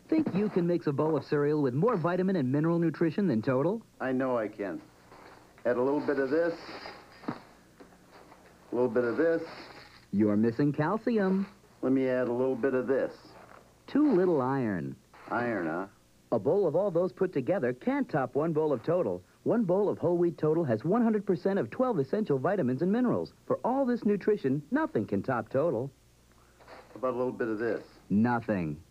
Think you can mix a bowl of cereal with more vitamin and mineral nutrition than Total? I know I can. Add a little bit of this. A little bit of this. You're missing calcium. Let me add a little bit of this. Too little iron. Iron, huh? A bowl of all those put together can't top one bowl of Total. One bowl of whole wheat Total has 100% of 12 essential vitamins and minerals. For all this nutrition, nothing can top Total. How about a little bit of this? Nothing.